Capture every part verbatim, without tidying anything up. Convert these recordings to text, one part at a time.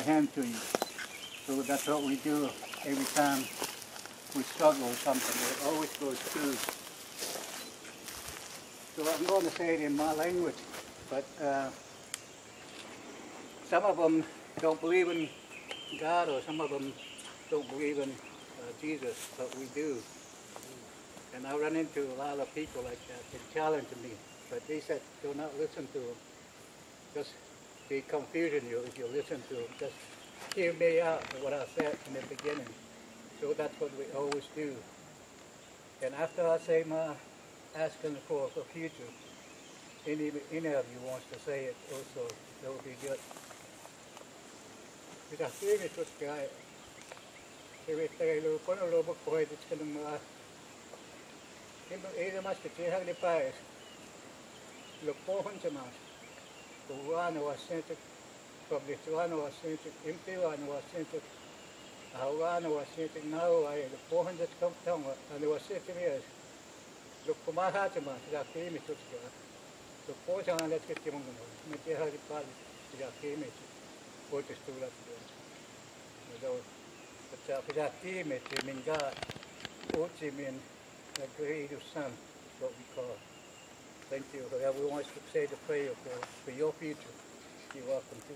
hand to you. So that's what we do every time we struggle with something. It always goes through. So I'm going to say it in my language, but uh, some of them don't believe in God, or some of them don't believe in uh, Jesus, but we do. And I run into a lot of people like that that challenge me, but they said, do not listen to them. Just be confusing you if you listen to them. Just hear me out for what I said in the beginning. So that's what we always do. And after I say my asking for the future, any, any of you wants to say it also, that would be good. Kita sini tuh kayak, kita terlalu pun lalu berkuat di sini mah. Ini ini mas kecil hari ni pas, lepohan cuma, tuan wasentuk, publikuan wasentuk, impiwan wasentuk, awan wasentuk, nau ay lepohan jet kampung, ane wasentuk ni, lepomaha cuma, kita kini tuh kayak, lepoh jangan lihat kecil mungkin, macam hari pas, kita kini tuh. Pojok setulah tu. Jadi, macam kita kini tu minggat, uji min, negeri itu san, what we call. Thank you. Whoever wants to say the prayer for for your future, you're welcome to.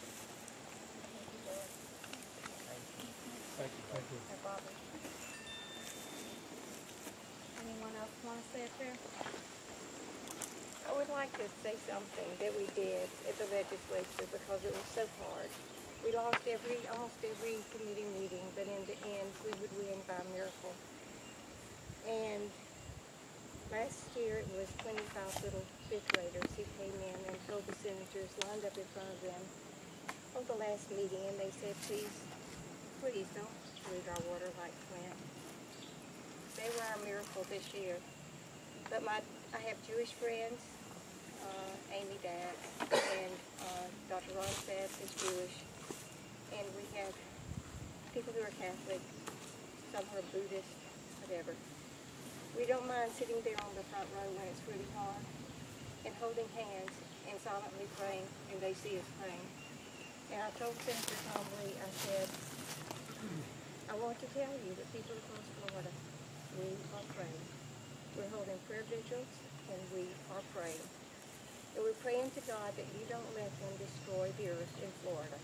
Thank you. Thank you. Anyone else want to say a prayer? I would like to say something that we did at the legislature because it was so hard. We lost every, almost every committee meeting, but in the end, we would win by miracle. And last year, it was twenty-five little fifth graders who came in and told the senators, lined up in front of them, on the last meeting, and they said, please, please don't pollute our water like Flint. They were our miracle this year. But my, I have Jewish friends, uh, Amy Dax, and uh, Doctor Ron Sass is Jewish, and we have people who are Catholic, some who are Buddhist, whatever. We don't mind sitting there on the front row when it's really hard, and holding hands, and silently praying, and they see us praying. And I told Senator Tom Lee, I said, I want to tell you that people across Florida, we are praying. We're holding prayer vigils, and we are praying. And we're praying to God that you don't let them destroy the earth in Florida.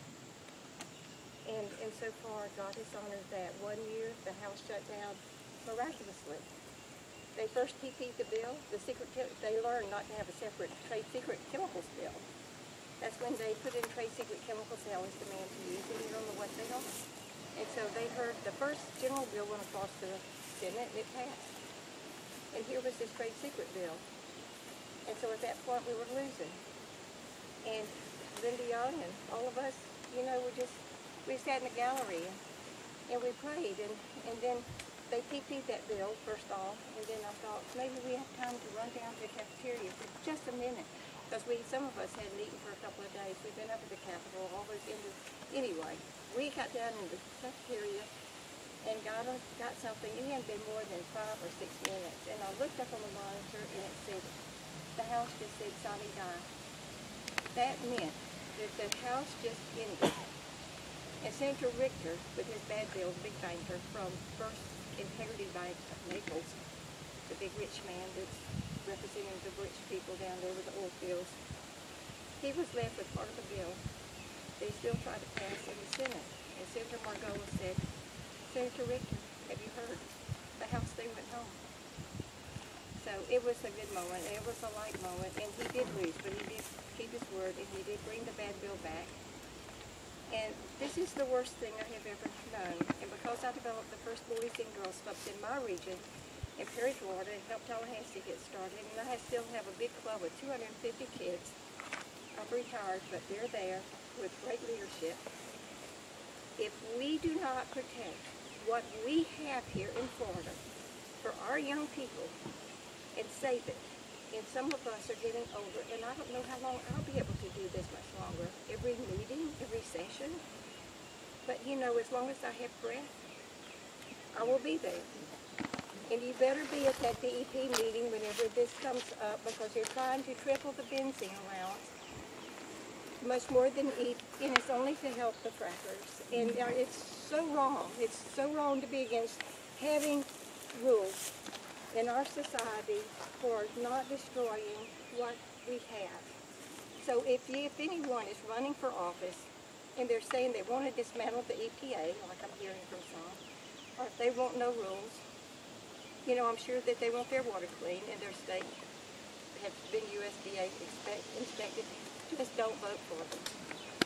And, and so far, God has honored that. One year, the House shut down miraculously. They first P P'd the bill. The secret, they learned not to have a separate trade secret chemicals bill. That's when they put in trade secret chemicals they always demand to use, and you don't know what they are. And so they heard the first general bill went across the Senate, and it passed. And here was this trade secret bill. And so at that point we were losing. And Linda Young and all of us, you know, we just, we sat in the gallery and, and we prayed. And, and then they P P'd that bill first off. And then I thought, maybe we have time to run down to the cafeteria for just a minute. Because we, some of us hadn't eaten for a couple of days. We've been up at the Capitol, all those into, anyway, we got down in the cafeteria and got, got something. It hadn't been more than five or six minutes. And I looked up on the monitor and it said, the House just said sine die. That meant that the House just ended. And Senator Richter, with his bad bill, big banker from First Integrity Bank of Naples, the big rich man that's representing the rich people down there with the oil fields, he was left with part of the bill. They still tried to pass in the Senate. And Senator Margolis said, Senator Richter, have you heard? The House thing went home. So it was a good moment, and it was a light moment, and he did lose, but he did keep his word, and he did bring the bad bill back. And this is the worst thing I have ever known. And because I developed the first Boys and Girls Clubs in my region, in Perry, Florida, and helped Tallahassee get started, and I still have a big club with two hundred fifty kids. I've retired, but they're there with great leadership. If we do not protect what we have here in Florida for our young people and save it, and some of us are getting older, and I don't know how long I'll be able to do this much longer, every meeting, every session, but you know, as long as I have breath, I will be there. And you better be at that D E P meeting whenever this comes up, because they're trying to triple the benzene allowance. much more than eat, and it's only to help the frackers. And uh, it's so wrong. It's so wrong to be against having rules in our society for not destroying what we have. So if, you, if anyone is running for office and they're saying they want to dismantle the E P A, like I'm hearing from some, or if they want no rules, you know, I'm sure that they want their water clean and their state have been U S D A inspect, inspected. Just don't vote for them.